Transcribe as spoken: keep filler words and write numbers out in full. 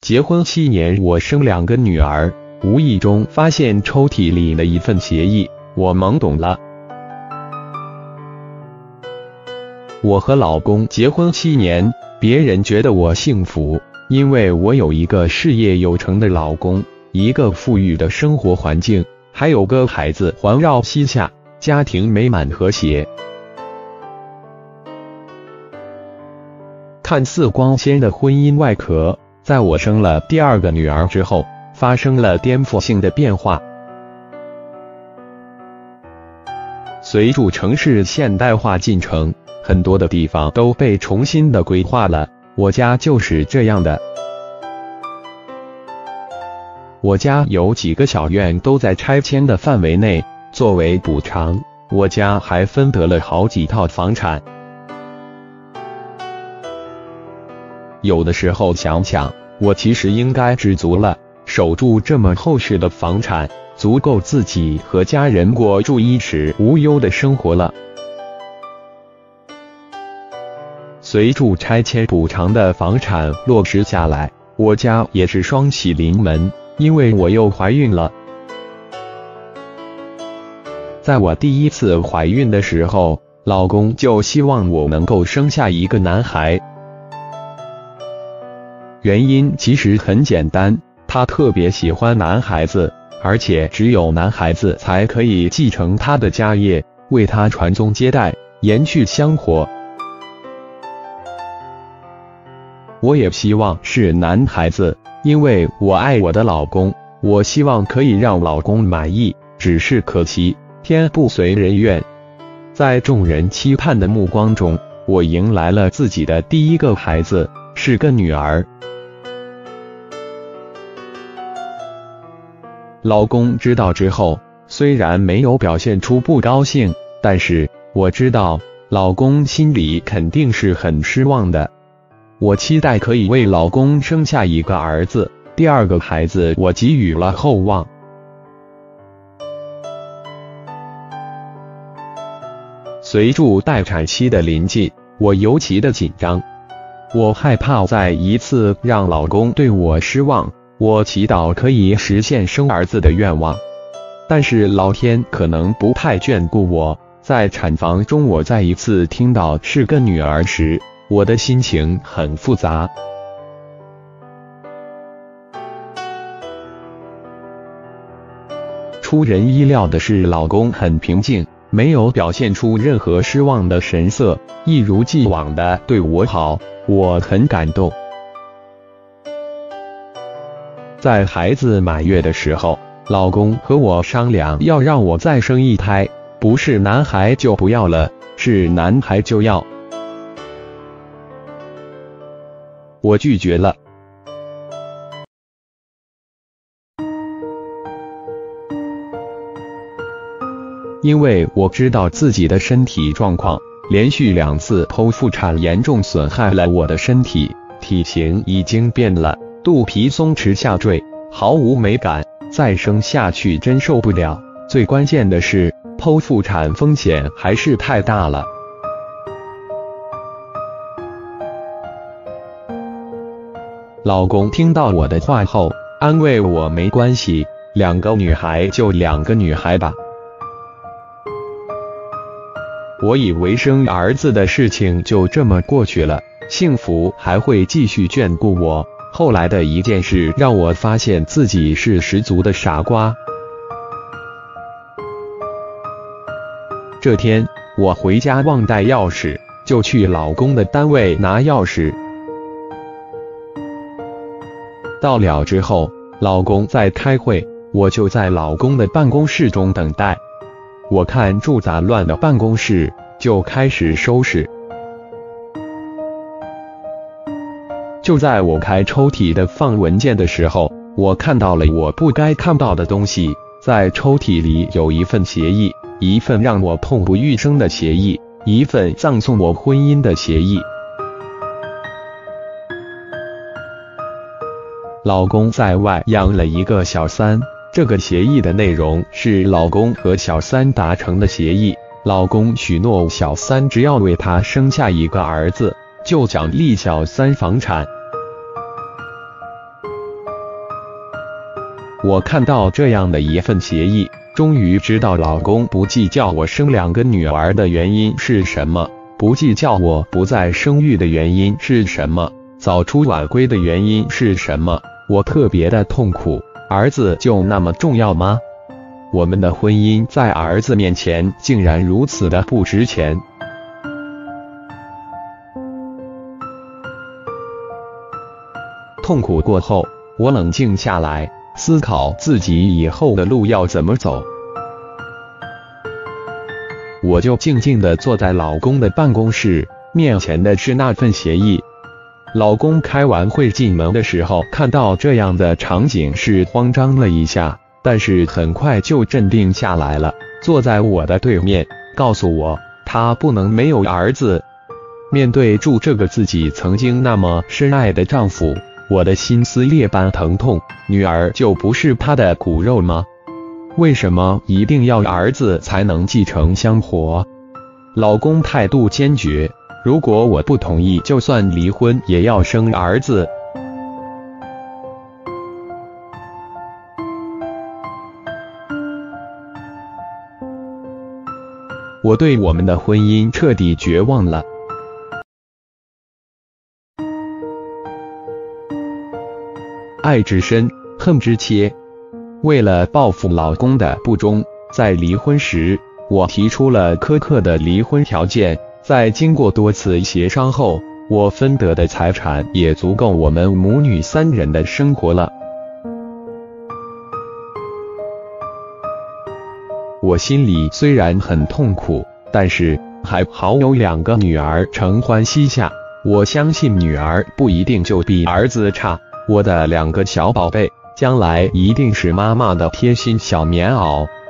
结婚七年，我生两个女儿，无意中发现抽屉里的一份协议，我懵懂了。我和老公结婚七年，别人觉得我幸福，因为我有一个事业有成的老公，一个富裕的生活环境，还有个孩子环绕膝下，家庭美满和谐。看似光鲜的婚姻外壳，在我生了第二个女儿之后，发生了颠覆性的变化。随着城市现代化进程，很多的地方都被重新的规划了，我家就是这样的。我家有几个小院都在拆迁的范围内，作为补偿，我家还分得了好几套房产。有的时候想想，我其实应该知足了，守住这么厚实的房产，足够自己和家人过住衣食无忧的生活了。随着拆迁补偿的房产落实下来，我家也是双喜临门，因为我又怀孕了。在我第一次怀孕的时候，老公就希望我能够生下一个男孩。原因其实很简单，他特别喜欢男孩子，而且只有男孩子才可以继承他的家业，为他传宗接代，延续香火。我也希望是男孩子，因为我爱我的老公，我希望可以让老公满意，只是可惜天不随人愿。在众人期盼的目光中，我迎来了自己的第一个孩子，是个女儿。老公知道之后，虽然没有表现出不高兴，但是我知道老公心里肯定是很失望的。我期待可以为老公生下一个儿子，第二个孩子我给予了厚望。随着待产期的临近，我尤其的紧张，我害怕再一次让老公对我失望，我祈祷可以实现生儿子的愿望。但是老天可能不太眷顾我，在产房中我再一次听到是个女儿时，我的心情很复杂。出人意料的是，老公很平静，没有表现出任何失望的神色，一如既往的对我好，我很感动。在孩子满月的时候，老公和我商量要让我再生一胎，不是男孩就不要了，是男孩就要。我拒绝了。因为我知道自己的身体状况，连续两次剖腹产严重损害了我的身体，体型已经变了，肚皮松弛下坠，毫无美感，再生下去真受不了。最关键的是，剖腹产风险还是太大了。老公听到我的话后，安慰我没关系，两个女孩就两个女孩吧。我以为生儿子的事情就这么过去了，幸福还会继续眷顾我。后来的一件事让我发现自己是十足的傻瓜。这天，我回家忘带钥匙，就去老公的单位拿钥匙。到了之后，老公在开会，我就在老公的办公室中等待。我看住杂乱的办公室，就开始收拾。就在我开抽屉的放文件的时候，我看到了我不该看到的东西。在抽屉里有一份协议，一份让我痛不欲生的协议，一份葬送我婚姻的协议。老公在外养了一个小三，这个协议的内容是老公和小三达成的协议。老公许诺小三只要为他生下一个儿子，就奖励小三房产。 我看到这样的一份协议，终于知道老公不计较我生两个女儿的原因是什么，不计较我不再生育的原因是什么，早出晚归的原因是什么。我特别的痛苦，儿子就那么重要吗？我们的婚姻在儿子面前竟然如此的不值钱。痛苦过后，我冷静下来，思考自己以后的路要怎么走。我就静静地坐在老公的办公室，面前的是那份协议。老公开完会进门的时候，看到这样的场景是慌张了一下，但是很快就镇定下来了，坐在我的对面，告诉我他不能没有儿子。面对住这个自己曾经那么深爱的丈夫，我的心撕裂般疼痛。女儿就不是他的骨肉吗？为什么一定要儿子才能继承香火？老公态度坚决，如果我不同意，就算离婚也要生儿子。我对我们的婚姻彻底绝望了。爱之深，恨之切。为了报复老公的不忠，在离婚时，我提出了苛刻的离婚条件。在经过多次协商后，我分得的财产也足够我们母女三人的生活了。我心里虽然很痛苦，但是还好有两个女儿承欢膝下。我相信女儿不一定就比儿子差。我的两个小宝贝，将来一定是妈妈的贴心小棉袄。